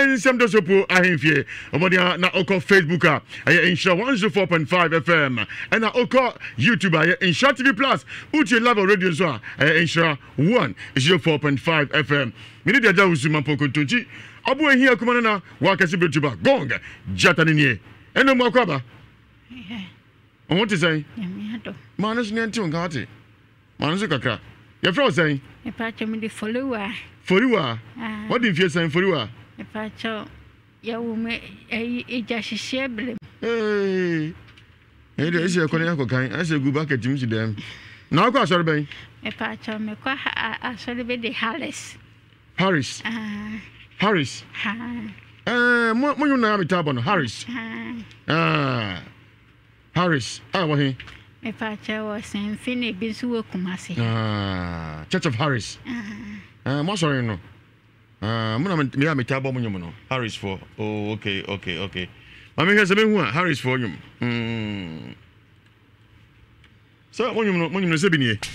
ensem do sopo ahemfie omodia na oko Facebook Insha 104.5 FM and na oko YouTube Insha TV Plus uche live radio so Insha 104.5 FM mini dia usuma pokontonchi obo ehia kuma na wakase betuba gonga jatani nie eno mo akwaba what is say manus ne nti onka ate manus kakra your friend say e pa chemi di follower what do you say follower e pa cho ya wume e ja hihye blem de ese ko ne akokan ase gu bucket mi dem na akwa asori ben e pa cho me kwa asori be de Harris mo yuna mi tabo no Harris what he e pa cho was in fini bisu wo Kumasi Church of Harris mo sorry no mo na me tabo mo nyum no Harris for oh okay mami he se be hu Harris for nyum so mo nyum no se bi nie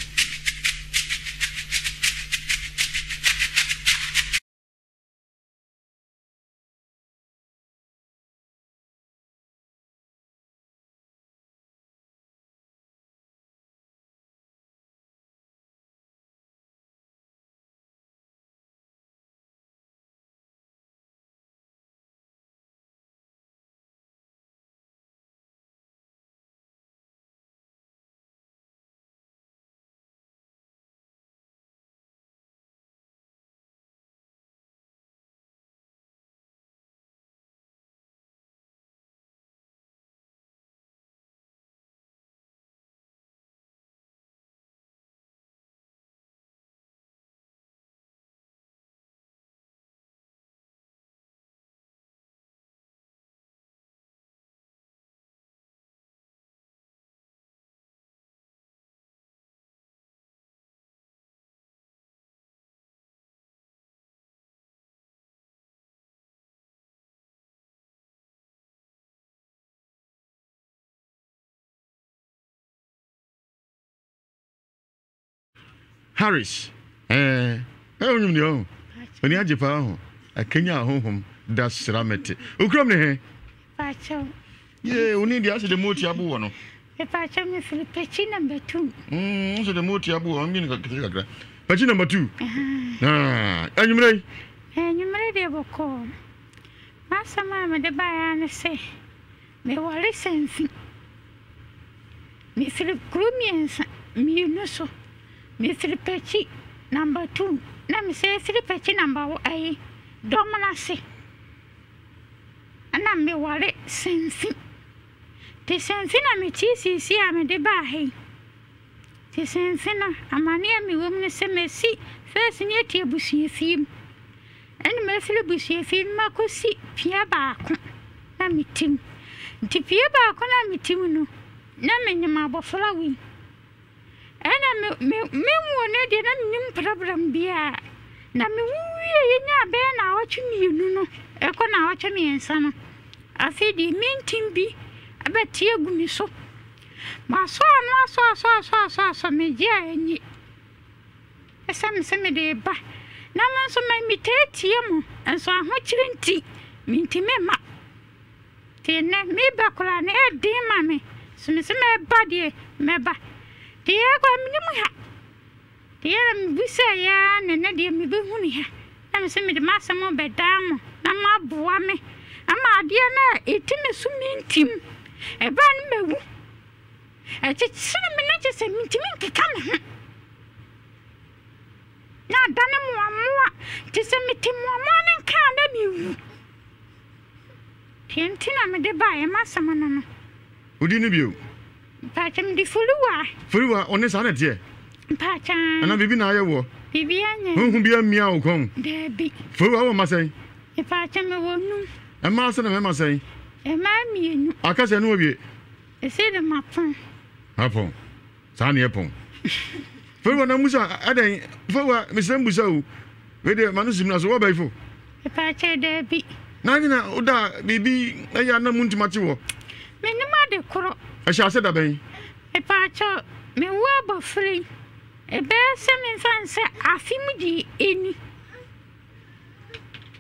Harris onyum ni o oni ajepa ho akenya honhom da sramete okrom ne he pacho ye oni dia se de moti abu wo no pacho me Pechi number 2 so de moti abu wo ngi kakra Pechi number 2 enyumre de boko masama me de baya ne se me wale sensi me Philip Krumiensa mi no so me Pechi number 2 na me say Pechi number 8 domanase ana me wale sensi te sensi na me sisi a me de ba he te sensi na amani a me wom ne se mesi first ne tie busie fiem en me fili busie fiem makosi pia ba ko na me tim ti pia ba ko na me tim no na me nyama bofla wi ena me wone de na nim problem bia na me wuye nya be na awachimienu no e ko na awachimiensa no afi di mintim bi abeti agumi so ma so me dia enyi esam se me de ba na man so me mitetie mu enso ahochirenti mintime ma tene me ba kola na e din ma me so me se me ba de me ba de ko minimu ha de me bisa ya ne de me be huni ha na me se me de masamo bedam na ma boa me ama ade na etime su mintim e ba no mewu e chitsina me na chese mintim nkeka me ho na dane mo chese mintim mo ne nka na mewu tentina me de ba e masamo no odi ni bio Pacham di Fuluwa one sa na tie Pacham ana bibi na ayewo bibi anya hu bia mia wo kon Debi Fuluwa wo masai e pacham wo nu e ma se na me masai e ma mienu akase no obi e se de mapon apon sa na epon Fuluwa na musa adan Fuluwa misembusa o we de manusim na so wo bai fo e pacha Debi na ni na oda bibi aya na muntimachi wo me ni ma de koro a sha se da ben e pacha me wo ba free e be se me fanse afim di eni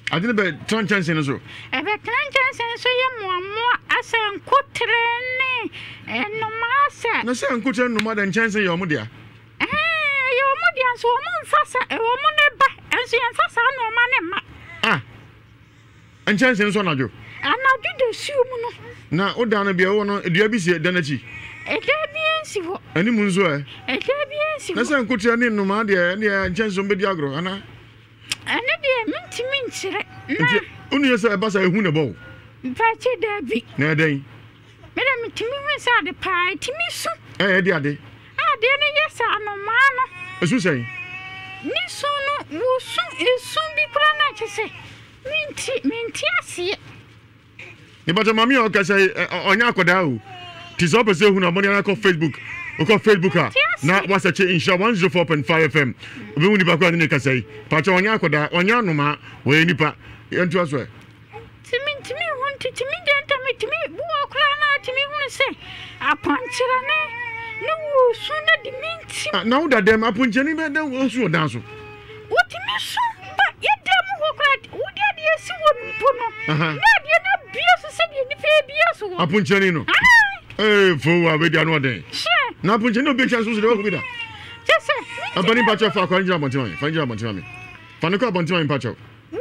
Adene be tran chance no so. Ebe tran chance so ye moamo asa nkotre ne enoma Na se nkotre no ma da chance ye omo dia. Ye omo dia so omo mfasa omo ne ba enso ye mfasa no ma ne ma. En chance no so na jo. Anadu de siumu no. Na o da na bia wo no dua bi si da na chi. Edabiensi ho. Ani mun so Edabiensi ho. Na se nkotre ne no ma de chance on be di agro ana. Ane de mintimi nchire. Nti unu yesa e basa ehu ne bo. Mpache dabi. Na den. Me da mitimi wesa de pa timi su. De ade. Ade ne yesa anoma no. Esu sei. Ni su no wo su esu bi kura na chese. Minti asie. Ni bato mami o ka say onya akoda o. Ti so pese hu na mo na ko Facebook. O ko Facebook na wasa che insha 104.5 FM. Obi hu ni ba ko ni ka say. Pa che onya akoda onya anoma we nipa. Entu aso. Timi hunti timi denta mitimi wo kura na timi hu se. Apanchira ne. No wo su na di minti. Na wo da dem apunche ni be dem wo su o dan so. Wo timi su ba ye dem wo kura wo dia de si wo mpo no. Na dia na bia so se dia ni fe bia so. Apunche ni no. For wa we dia no den. Na apunche ni obi chance so de wo bi da. Yes sir. Abani pacho fa kwa njira bontima mi. Fa njira bontima mi. Fa no ko bontima mi pacho.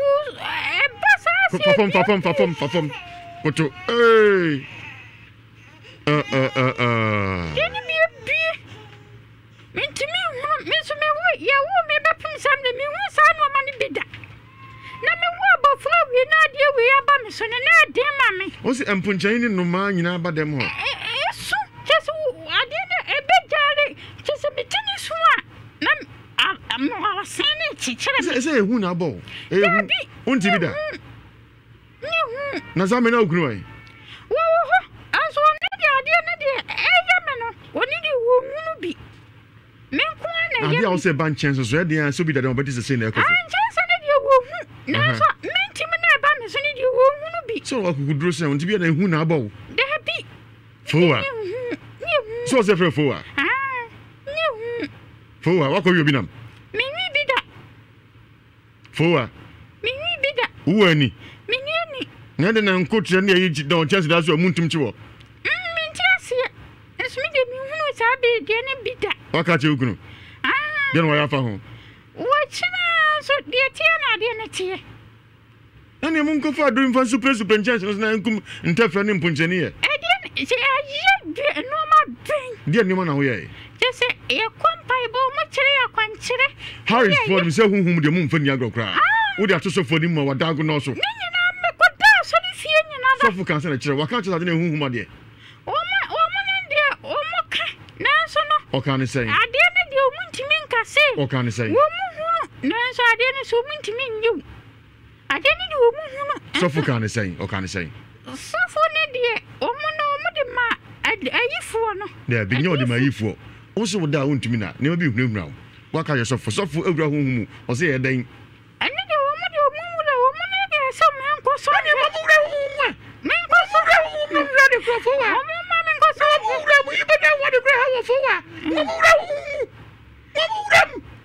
Perform. Koto. Deni bi. Mintimi hu me so me wo ya wo me ba pum sam de me hu sa no ma ni bida. Na me wo abofra wi na de wi aba me so ne na de ma me. O si empunchen ni no ma nyina ba dem ho. Eso. Just ade na ebe jare. Just me tini so a. Na mo awasane chichire me. Say ehu na bo. Ehu. Unti bida. Na za me na okunu ai. Wo aso ne de ade na de eya me no. Oni de wo hunu bi. Me ko na Ade a say ban chance so e dey so bi da dem obedi say na ekoso. Chance na de wo hu. Na so mentimi na ba me so ne de wo hunu bi. So wa kukudro say unti bi na ehu na bo. De bi. Fowa. So say fowa. Fowa wa ko yobi nam. Me ni bi da. Fowa. Me ni bi da. Wo ani. Me ni ani. Na de na nkotre na yi don chance da so muntum chi wo. Menti ase. Eso mi de mi hunu sa be de ne bi da. Wa ka che okunu. De no ya fa ho. Wo china so de tie na de ne tie. Na mun ko fa do infan super chance na nkum ntafra ne mpuncheni ye. E de aye de no ma ben. De ni ma na ho ye. Just say e kompai bo mo chire ya kwanchire. Harris for me say hunhum de mum fani agrokra. Wo de atoso for ni ma wada go no so. Ni nyina me ko da so ni fie nyina da. So fu kan se na chire wa kan chire de hunhum de. O mo ne de o mo ka. Na so no. O kan say. Ade ne de o mu ntimi nka se. O kan say. Wo mu hunu. Na so ade ne so mu ntimi nyu. Ade ne de o mu hunu. So fu kan say. O kan say. So fu ne de o mu no o mu de ma ayifo no. De bi nyo de ma ayifo. O so wo da untimi na. Ne bi hunhunu. Wa ka ye so fu ewura hunhum. O se ye den. Ane de o mu wura o mu ne de so me nko so. Ane mo wura hunhum. Me nko so mo wura de kro fo wa. O mu ma me nko so wura mo ibe da wa de kro ha wo fo wa. Mo wura hunhum. Mo wura.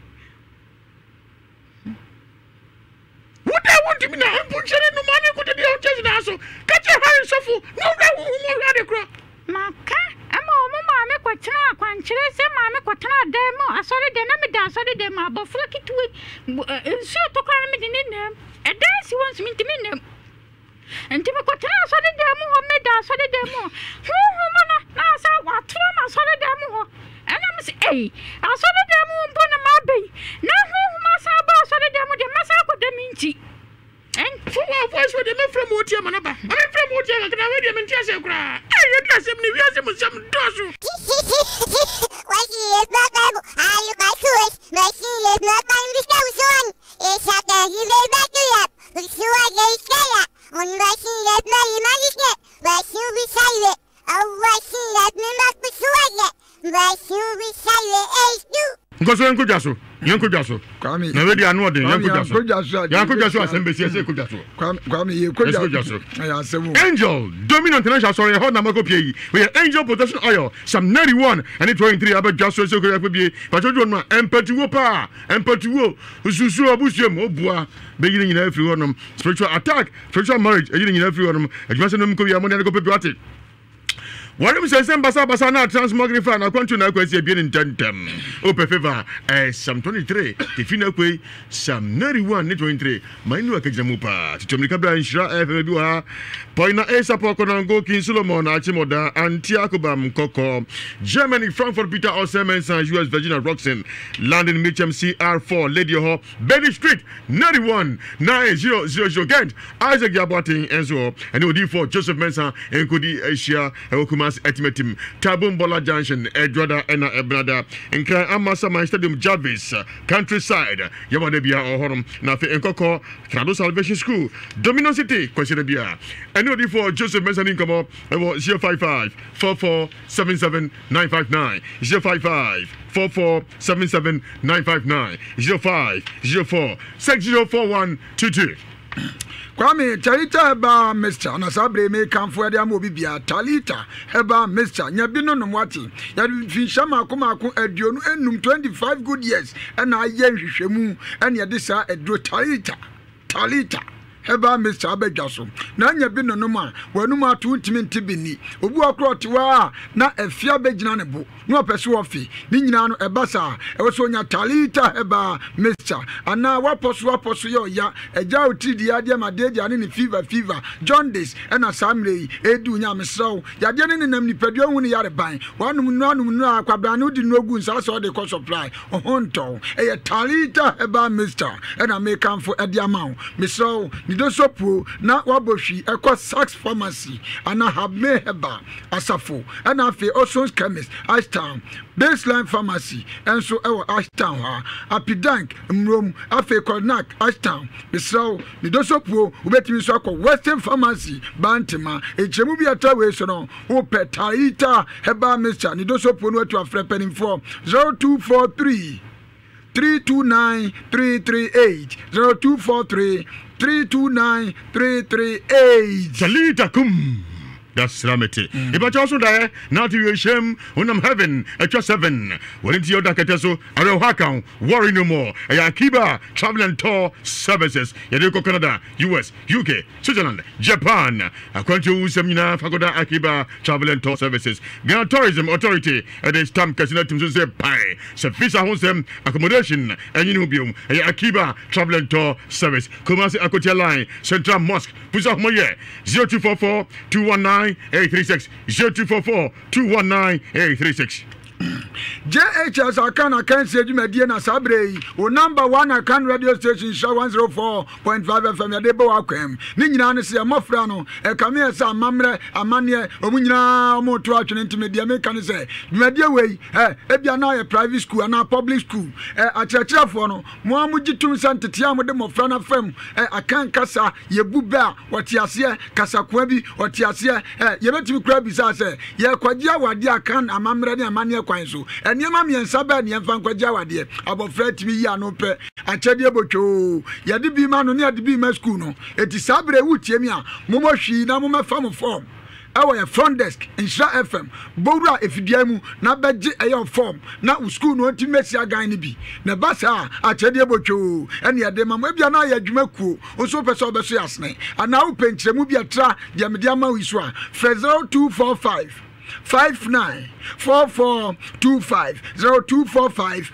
What I want to be now, punching no money go to the old church now so. Catch your hand so fu. No wura hunhum wura de kro. Maka ama o mu ma me kwatena akwankyere se ma me kwatena dan mu asori de na me da asori de ma abofra kitwe ensu otokra me de ne nam edan si won sumi ntimi nam enti me kwatena asori de mu ho me da asori de mu hu mo na asa watro ma asori de mu ho ana me se asori de mu mpo na ma bai na hu ma sa ba asori de mu de masa ko de minti en for what voice with the from what you manaba. I'm from what you can already mention say cry. You just him ni wiase mo sam dosu. Why is not able? I look my choice. My she is not my son. It's at the he will back you up. We see what they say. On my she is my imagine. Why should we say it? Oh, why she let me not be sure. Why should we say it? Ngoso enko jaso. yanko jaso na we dia no den yanko jaso asembesi ese ko jaso kwame ye ko jaso ya asemu Angel Dominant International sorry hold na mako pie we Angel Protection Oil some 91 and 23 aba jaso ese ko ya pie pa jojo no empatuwo ususu obusuem obua be yiri nyina afiri honom spiritual attack spiritual marriage yiri nyina afiri honom adwuma se no mko ya mo ne ko pepe ate What is the basa na transmogrify na kwantu na kwasi ebie ntentem ope favor Psalm 23 tifina kwe Psalm 91 ne 23 mainu akajamupa titomika bra nshira bi wa poina esapo konango kin Solomon achimoda antiakoba mkoko Germany Frankfurt Peter Osemensa US Virginia Roxen London Mitcham CR4 Lady Ho Benny Street 91 9000 Gent Isaac Yabotin enzo and odi4 Joseph Mensa enkodi Asia Okuma Etimetim Tabum Bola Junction Edwada Ena Ebrada Nkran Amasa Man Stadium Jarvis Countryside Yamadebia Ohorum Nafe Enkoko Trado Salvation School Domino City Kwesebia Anybody for Joseph Mensa Incomo 055 4477 959 055 4477 959 0504 604122 Kwame Talita Heba Mr. Nasabre me kamfo ade am obi bia Talita Heba Mr. Nyabi no nwati ya finshama akoma aduonu enum 25 good years na aye hwehwemu ene de sa edro Talita Heba Mr. Abedjaso na nyabi no ma wanum atu ntimi ntibini obu akrotewa na afia begina ne bo no opese ofi ni nyina no ebasa ewoso nya Talita Heba Mr. ana waposo yo ya eja otidi ade madeja ne fever jaundice ena samre edu nya mesraw yade ne nam nipadua hu ne yare ban wanum no akwabra ne odi no ogu nsa so de ko supply ohonto eye Talita Heba Mr. ena me kamfo ade amawo mesraw Nidosopu na waboshi eko Sax Pharmacy ana Habe Heba Asafo ana afi Osons Chemist Ashtown Baseline Pharmacy enso ewo Ashtown ha Apidank Mrom afi Konak Ashtown Bisraw Nidosopu ubetimi so akọ Western Pharmacy Bantima echemu bi atawe so no wo Talita Heba Mr. Nidosopu no atu afre penimfo 0243 329 338 0243 329 338 Talita kum that's Ramete. If I also die, now to your shame, when I'm heaven, at your 7. When it's your Dakateso, I don't hack worry no more. Akiba Travel and Tour Services, Yadeko Canada, US, UK, Switzerland, Japan. According to Semina Fagoda Akiba Travel and Tour Services, Ghana Tourism Authority, at the Stamp Casino to say pie, Safisa Hosem, accommodation, and Inubium, Akiba Travel and Tour Service, Kumasi Akotia Line, Central Mosque, Pusa Moye, 0244 219 836 0244 219 836 JHS Akana can say you medie na sabre o number 1 Akan radio station show 104.5 FM ya debo akwem ni nyina ne se amofra no e kame se amamre amane omunyina omoto atwene ntimedie me kan se medie wei e bia na ye private school na public school acherechefo no mo amugitum santete amode mofra na fam akan kasa ye buba wotiase kasa kwa bi wotiase ye betimi kura bi sa se ye kwagia wade akan amamre ne amane kwan so eniema miensa ba ne mfa nkwagia wade abofra timi yi anope achede botwo yade bi ma no ne yade bi ma school no eti sabre wutie mi a momohwi na momefa mo form awa front desk Insha FM bowra efidiamu na beje eyo form na school no ntimesi agan ni bi na basa achede botwo ene yade ma bia na ya dwumakuo oso pese obeso yasne ana wo penkyeremu bia tra dia mediama wiso a 0245 594425 0245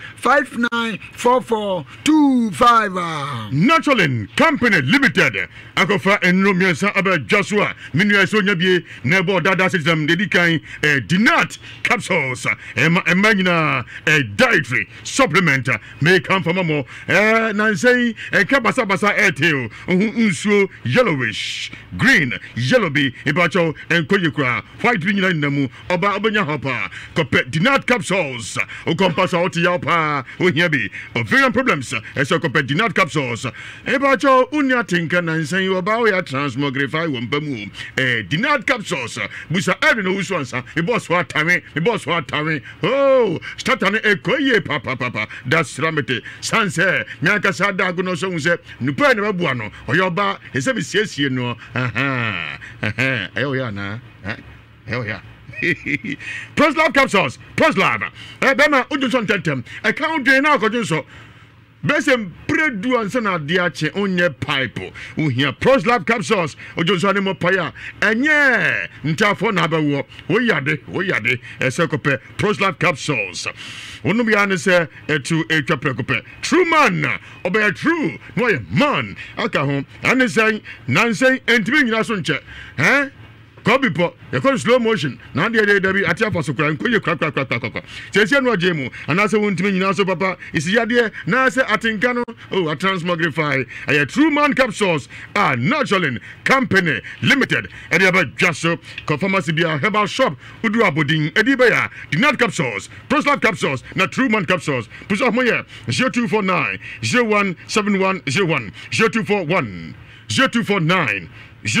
594425 Naturalin Company Limited akofa enromiansa aba Joshua minua so nyabie na bo dada system dedikan dinat capsules emanyina dietary supplement may come from more na say kabasa airtail nsuo yellowish green yellow be ibacho enkoyekura white bi nyina namu mu oba obenya hopa kope Dinat capsules o kompasa oti yapa o hia bi ovarian problems eso kope Dinat capsules e ba cho unya tinka na nsan oba o ya transmogrify wo mpamu Dinat capsules busa every no usu ansa e boss wa tame oh start an ekoye papa that's ramete sanse nyaka sada go no so unse nupa na babu ano oyoba ese bi siesie no ayo ya na ayo ya Proslab capsules Proslab bema ujunso tentem account na ko junso besem predu ansa na de ache onye pipe uhia Proslab capsules ujunso ne mo paya enye ntafo na bawo oyade esekope Proslab capsules onu bia ne se etu etwa prekope true man obey true no ye man aka ho anesen nansen entimi nyina so nche Kobi po, you call slow motion. Now the day atia for so cry, you crack. Say no jemu, and I say won't mean now so papa. Is ya there? Now say Atinkano, a transmogrify, a true man capsules are Natural Company Limited. And you have just so pharmacy be a herbal shop, Udra Boding, Edibaya, Dinat capsules, Proslab capsules, not true man capsules. Push off my 0249 017101 0241 0249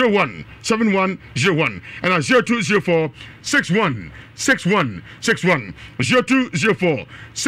017101 and 0204 61 0204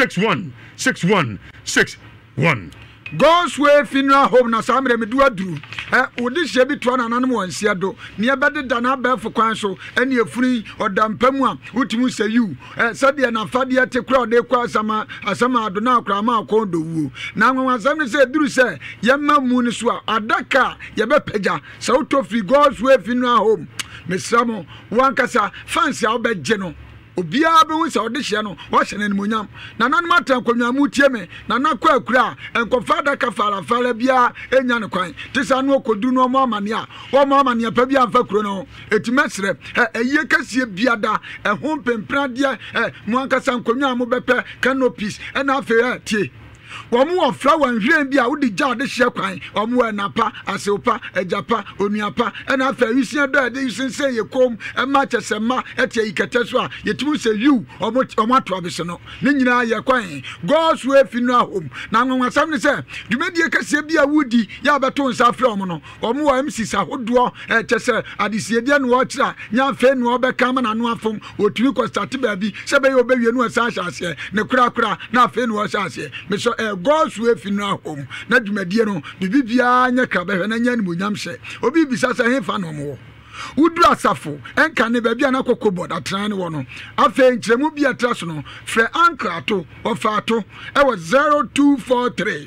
61 God's way funeral home na samre me do aduru odi hye bi to nananum wansia do ne ebede dana ba fo kwan so ene efuri odampamu a utimu sayu sade na fade te kura ode kwa asama ado na akra ma akon do wu na nwa asam ne se duru se yemma mu ni so adaka ye be peja sa uto free God's way funeral home mesamo wankasa fancy a obegye no obia be hu se ode hye no wo hye nanimonyam na nanum atan kwamya mu tie me na nakwa akura enkofa da ka fara bia enya ne kwan tisa no okoduru no mo amane a wo mo amane pa bia amfa kuro no etimesre eye kasie bia da ho pempra dia mo ankasa nkwamya mo bepe canopies na afa tie Wamu wa flower nhwen bia wo di ja de hye kwan wamu enapa aseopa ejapa onuapa na afa yusia do ade yusense yekom ma chesema etie ikete so a yetimu se you omato abese no ne nyina ye kwan God's way funeral home na nwanwa sam ne se dwumedie kase bia wudi ya beto nsa afre omo no wamu wa MC sahodo chese adisiedie no wo kira nya fe no obeka ma na no afom otumi ko start ba bi se be yo be wie no asa ase ne kura na fe no asa ase me so God's way funeral home na dwumadie no bibia nya ka behwe na nya ni monyam hye obi bisa sa he fa no mo udu asafo enka ne ba bia na kokobod atran ne wo no afa nkyeremu bia traso no fre ankrato ofato e wo 0243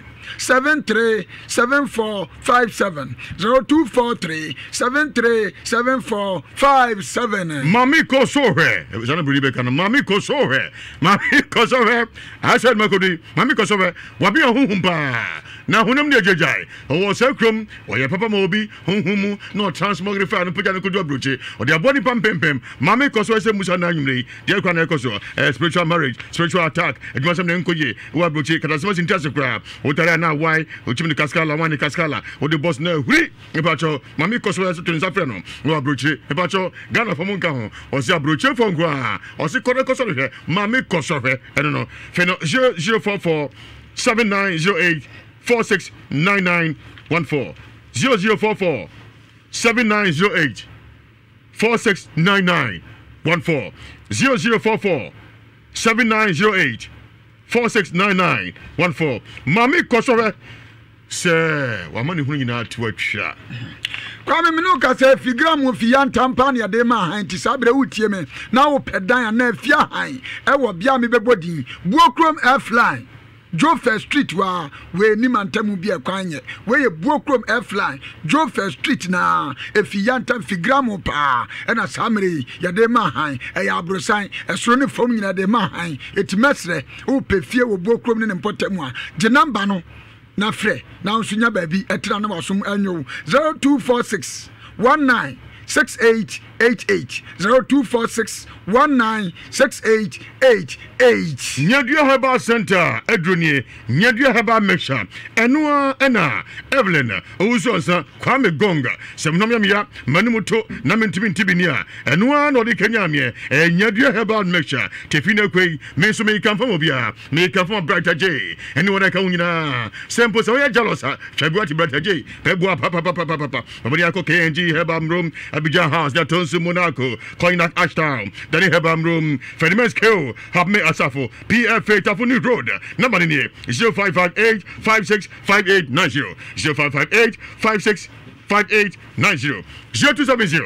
737457 0243 737457 Mami Kosohe Zana Buribe kana Mami Kosohe I said Makodi Mami Kosohe wabi ohumpa na hunam ne jejai o sekrom o ye papa mobi hunhumu no transmogrify no pja no kodu abroche o de abodi pampempem Mami Kosohe se musa na nwumre de kwa na ekoso spiritual marriage spiritual attack edwasem ne nkoye wo abroche katasema sintiase kra o tare na why ochimni kaskala wani kaskala o de boss na huri epacho Mami Kosohe so tun safre no wo abroche epacho Ghana fo monka ho o si abroche fo ngwa o si kore Kosohe Mami Kosohe no feno 044 7908 469914 0044 7908 469914 0044 7908 469914 Mami Kosohe se wa mani hunu nyina to atwa kwame menu ka se figra mu fiya ntampa ne de ma han ti sabre wutie me na wo pedan na afia han e wo bia me bebodin buokrom airfly Jofer Street wa we ni mantamu bia kwanye we buokrom airfly Jofer Street na efiya ntam figra mu pa e na samre ya de ma han e ya abrosan e soro ne fom nyina de ma han etimesre wo pefie wo buokrom ne mpotamu a je number no na fre na unsunya baby etra na wasum anyo 0246 1968 0246196888. Nyadua Herbal Center Edronie Nyadua Herbal Mixture Enua ena Evelyn Owusu Kwame Gonga Semnomya Manumuto na mentimi ntibinia Enua no de Kenya me Nyadua Herbal Mixture tefina kwei me so me kan fam obia me kan fam Brighter J anyone that can nyina sempo so ya jealous February Brighter J pebua papa Obodi ako KNG Herbal Room Abidjan House that Tonsu Monaco Koinak Ashtown Danny Herbal Room Fedimens Kill have me asafo PFA Tafuni Road number in here 0558 565890 0558 565890 0270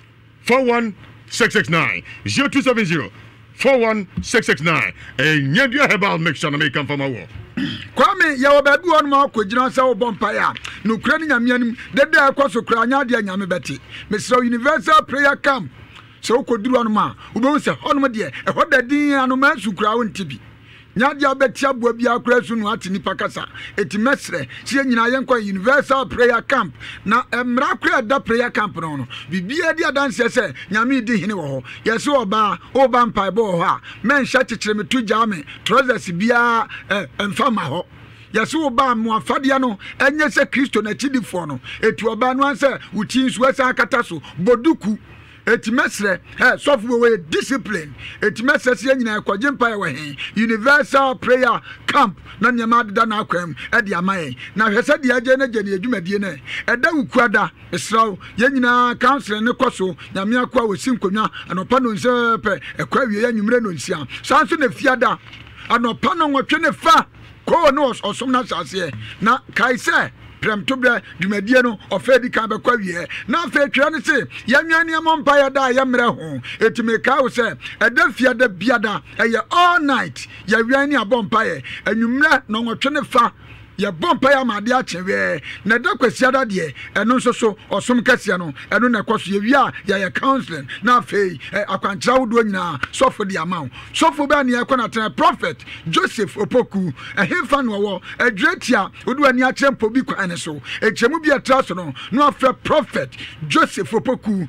41669 0270 41669 Nyadua Herbal Mixture na make from our Kwame ya obabi won ma kwagina sa obompaya no kura ni nyamianim dede akwaso kura nya de nyame beti Mr. Universal Prayer Camp so koduru anu ma ubewu se honum de e hoda din anu ma su kura won tibi nya de abeti abua bi akura su no ati nipa kasa etimesre sie nyina yenkwa Universal Prayer Camp na emra kura da prayer camp no bibia de adanse se nyame di hene wo ho yese oba mpa bo ho a men hya kekere metu jame trousers bia emfama ho yesi oba mu afade no enye se Kristo na chidifo no etu oba no anse uti nsu asa akata so boduku etimesre software we discipline etimesre se nyina kwaje mpa we he Universal Prayer Camp na nyama da na akwam e de amaye na hwese de aje na gene adwumadie na eda ukuada esraw ye nyina council ne koso nyame akwa wosi nkonwa anopa no nse pe ekwa wie ya nwumre no nsia sanso na fiada anopa no nwotwe ne fa ko no osom na sase na kaise prem to bre dwumadie no ofedi kan be kwa wie na fa twa ne se yanwane amompa ya da ya mre ho etime ka wo se eda fiada biada eye all night ya wiani abompa ye anwumre no nwotwe ne fa ya bompa ya made a chewe na da kwasiada de eno nso so osom kasia no eno na kwaso ye wia ya counseling na fei akwantra wodo nyina sofo de amount sofo ba ne yakona ten prophet Joseph Opoku ehemfa no wo adretia wodo ani a chempo bi kwa ene so echemu bi atraso no no afra prophet Joseph Opoku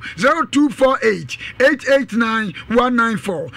0248889194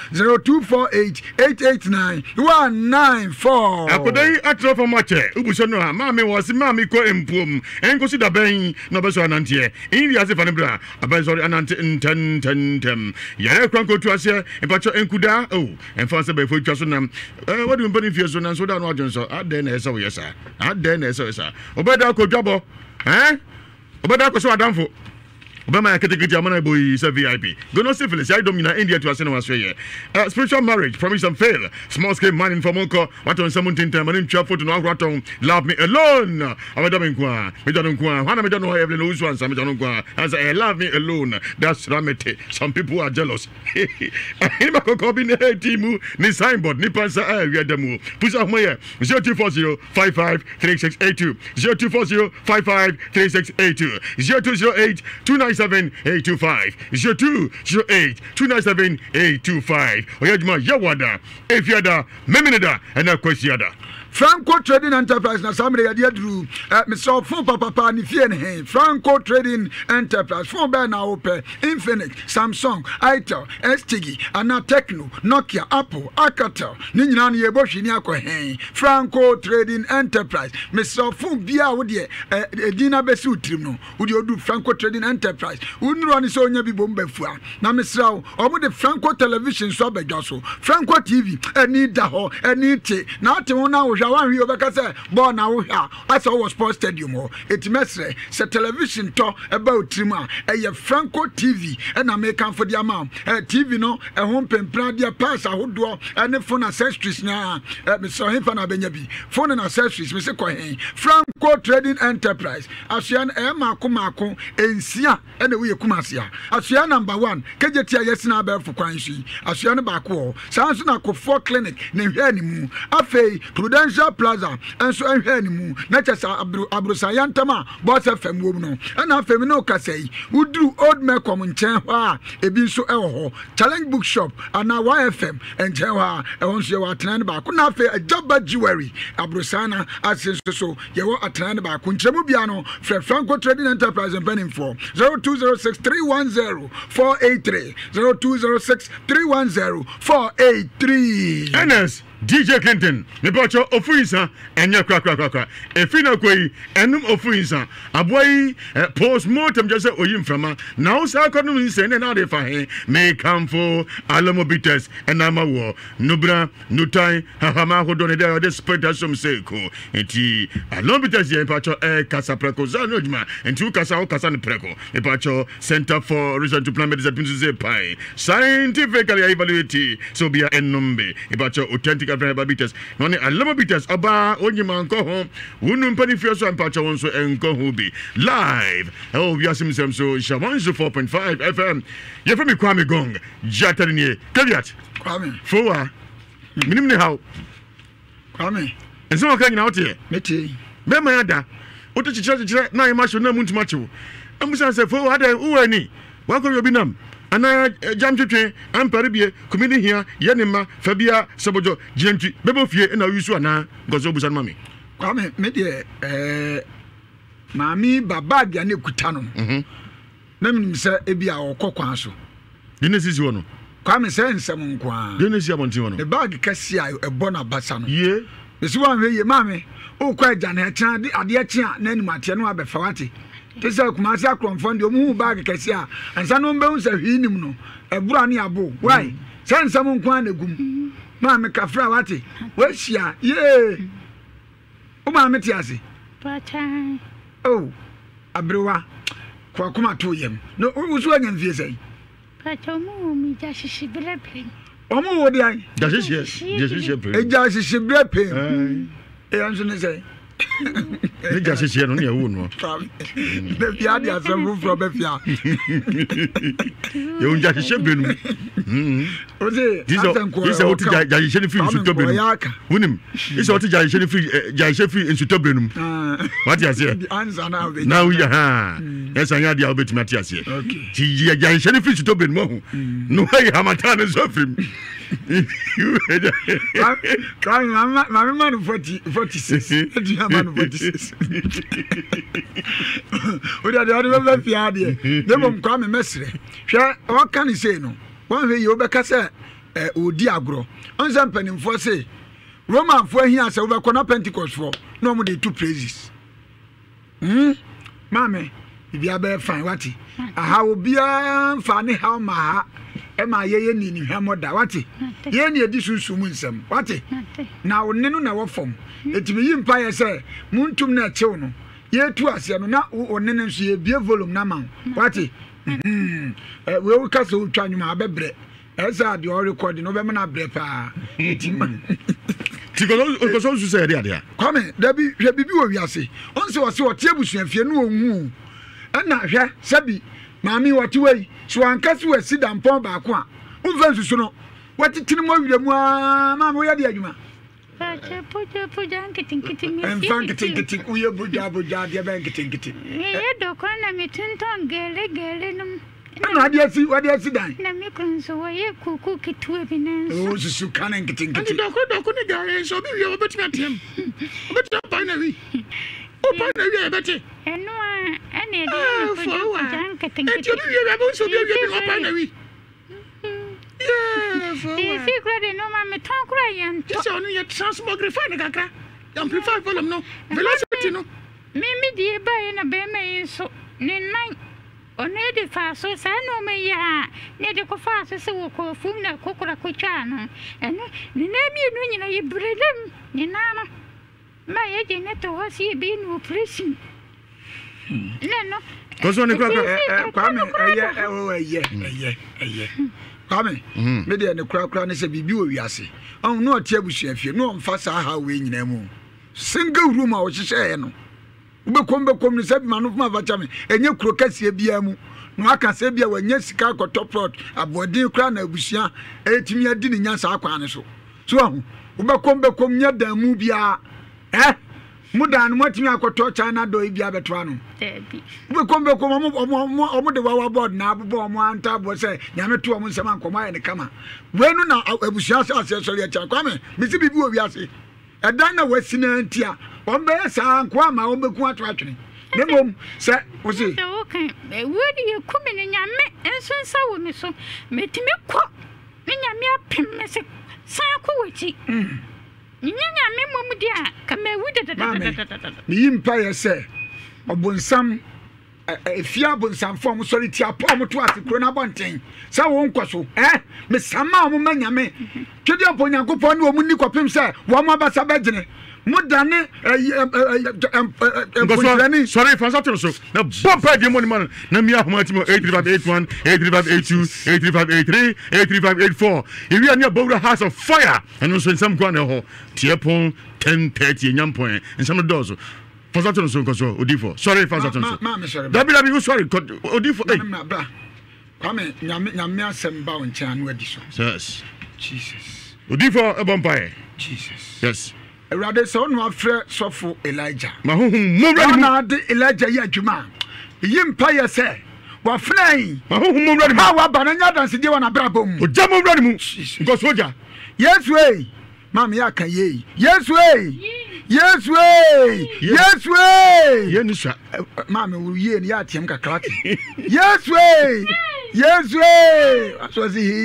0248889194 akodai atro for mache no mama was mama ko empom enko si da ben no beso anantie in ya se fanebra abenso anante ten ya kranko tu ase epacho enkuda enfa se be fo twa so nam what do you believe you so na so da no adwonso aden na esa wo yesa aden na esa esa obeda ko dwabo obeda ko so adamfo Obama category amana boy is a VIP. Go no syphilis. I don't mean India to us in Australia. Spiritual marriage, promise and fail. Small scale man in Fomonko. What on 17 time and in photo no raton. Love me alone. I don't kwa. Me don't kwa. Hana me don't know Evelyn Owusu and some don't kwa. As I love me alone. That's ramete. Some people are jealous. Hima ko bi ne timu ni signboard ni pansa area demo. Push up my 0240 553682. 0240 553682. 0208 297-825 0208-297-825 Oyajuma Yawada Efiada Memineda and Akwesiada Franco Trading Enterprise na samre ya diadru Mr. Fon papa ni fie ne Franco Trading Enterprise fon be na ope Infinix, Samsung, Itel, STG, ana Tecno, Nokia, Apple, Alcatel ni nyina na ye bohwe ni akọ Franco Trading Enterprise Mr. Fon bia wo de edina besi utrim no wo de odu Franco Trading Enterprise unru ani so onya bi bomba fua na Mr. omo de Franco Television so abedwaso Franco TV eni da ho eni te na ate wona wo Jawan we obeka say born na wo hia as our sports stadium ho etimesre se television to about trima eye Franco TV and American for the amount TV no e ho pempra dia pass ahodo ene phone accessories na me so himfa na benyabi phone and accessories me se ko hen Franco Trading Enterprise asian e mako ensia ene we kumasia asia number 1 kejetia yesina ba fu kwan shi asia ne ba ko sanso na ko 4 clinic ne hwe ni mu afei prudential Prudential Plaza enso ehwe ni mu na chesa abrosayantama boss FM wo no na FM no kasai udru old Mekom nchen ho a ebi nso ewo Challenge Bookshop ana YFM nchen ho a ewo nso ye atena ne ba ko na afi Ajaba Jewelry abrosana asenso so ye wo atena ne ba ko nchemu bia no Franco Trading Enterprise Penning for 0206310483 0206310483 Enes DJ Clinton me bocho ofuinsa enya krakrakrakra efina koi enum ofuinsa aboyi postmortem just say oyimframa now say akodum nse ne na dey fa he me kamfo alamobites enama wo nubra nutai hahama hodo ne dey spread some say ko enti alamobites ye pacho kasa preko za no djuma enti kasa o kasa ne preko e pacho Center for Research to Plan Medicine say pai scientifically evaluate so bia enumbe e pacho authentic Babitas, no, Alamobitas, Aba, Onyaman, go home, Wunum Penny Fios and Pacha Wonso and Gohubi. Live, oh, we are some so Shawanzo 4.5 FM. You're from me, Kwame Gong, Jatarini, Kaviat, Kwame, Foa, Minimum how Kwame, and so coming out here. Meti, Bemayada, what did you church? Now you must know Muntumachu. I'm going to say, for what I any. Welcome your binam. Ana jam twetwe amparibie komini hia yenema fabia sabojo gentry bebo fie na wisu ana gozo busan mami Kwame me de mami baba bia na ekuta no na minim se ebia okokwan so dinesi wono Kwame se nsem nkwa dinesi abonti wono the bag kasi a ebo na basa no ye esi wan hwe mami o kwa agya na echa ade echa na animate no abefa wate tesa kumasi akromfo ndi omu bag kasi a ansa no mbe unsa hwinim no ebura ne abo why se nsem nkwa na gum mami kafra wate wahia ye o mami ti ase Pacha. oh abrewa kwa kuma to yem no usu anya mfie sei Pacha mu mi ja shishi brepe. omo wo de ai Jesus eja shishi brepe anso ne sei ne Jesus no ne ewu no the bia dia some from befia ye unja Jesus benum oze this what Jesus ni free nsuto benum wunim this what Jesus ni free Jesus free nsuto benum what you say the answer now we ha yes anya dia obetumi ati ase ti Jesus ni free nsuto benum no hey hamatan so free Kai mama 46 mama 46 oda de oda be fia de dem kwa me mesre hwe o kan say no wan hwe ye obeka say odi agro onza mpanimfo say Roman fo ahia say obekọ na Pentecost fo no mo dey two praises mame bibia be fine wati aha obia mfa ne how ma ha ema ye ni hwamoda wati ye ni edi sunsumu nsem wati na wonne no na wofom etimi yi mpa ye se muntum na echew no ye tu ase no na wonne no nso ye bie volume na man wati we wo kasa utwa nwuma abebre esa de o record no be me na bre pa etima tikolo so su se ade Kwame da bi hwe bibi wo wiase onse wo se wo tie busuafie no onwu na hwe sabi Mami wati wei so ankasi we sida mpon ba ko a umfa nsusu no watitini mo wiram a mama wo yade adwuma Pacha puja nkitinkiti mi emfa nkitinkiti uye buja de ba nkitinkiti ye dokon na mitunton gele num ana ade asi dan na mi kunso wo ye kuku kitwe binenso o susu kana nkitinkiti doko ne gare so bi wi obetumi atem obetumi pa na wi o pa na wi ebeti eno ene de puja nkitinkiti eti obi wi abo so bi wi o pa na wi yeah si krede no ma me ton kura yan to so no ye transmogrify ne kakra amplify volume no velocity no me die ba ye na be me so ne nan one de fa so sa no me ya ne de ko fa so se wo ko fum na kokora ko twa no eno ne na mi no nyina ye bredem ne na no ma ye je ne to ho si bi no pressing ne no ko so ne Kwame eye Kwame me de ne kura ne se bibi wo wiase on no tie busuafie no mfa sa ha we nyina mu single room a wo hyehyɛ no ubekom ne sabi manu fuma vacha me enye kuro kase bia mu no aka se bia wanya sika akɔtɔ plot abodin kura na abusua etimi adi ne nyansa akwan ne so ahu Ubakom nya da mu bia mudan motimi akoto China do bia beto ano ubakom omo de wawa board na abobo omo anta bo se nyame to omo nsema nkoma ya ne kama wenu na abusua ase sori acha kwame misi bibi owi ase edan na wasina antia ombe sa nkwa ma ombeku ato atwene nemom se wosi okay wodi ye kumi ne nyame enso nsa wo ne so metimi kɔ ne nyame apem me se san kɔ wachi nyanya me mom dia ka me wuda me yimpa ye se obonsam efia bonsam fom sori ti apom to ase kro na bonten sa wo nkoso me sama mo manyame twedi apon yankopon ne omu ni kopem se wo mo abasa bagene mudane sorry fansato so na bomba di money man na mi ahoma timo 83581 83582 83583 83584 if you are near Bowra House of Fire and also in some corner ho tiepon 10:30 nyampon in some doors fansato so nkoso odifo sorry fansato so dabi sorry odifo bra kwame nyame asemba oncha anu adiso yes Jesus odifo ebompa Jesus yes Erade so no afre sofo Elijah. Ma honhom momradi na de Elijah ya adwuma. Yimpa ye se wa flan. Ma honhom momradi ma wa ba na nya danse die wa na brabom. O ja momradi mu. Go soja. Yesu eh. Mam ya kan ye. Yesu eh. Yesu eh. Yesu eh. Ye ni sha. Mam wo ye ni ya tiem kakrati. Yesu eh. Yesu eh. So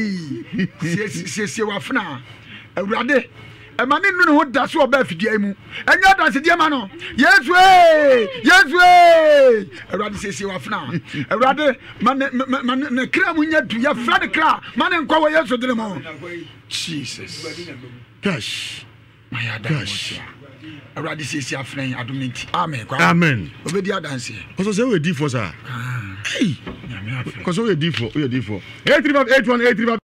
si wa fna. Erade Emani nunu ho da so oba afidie mu. Enya da se die ma no. Yesu eh! Yesu eh! Erade sesi wa fna. Erade man kra mu nya du ya fra de kra. Man nkwa wo Yesu dire mo. Jesus. Gosh. My gosh. Erade sesi afna adumenti. Amen. Amen. Obedi adanse. Koso se we di for sir. Hey. Koso we di for. 83581 835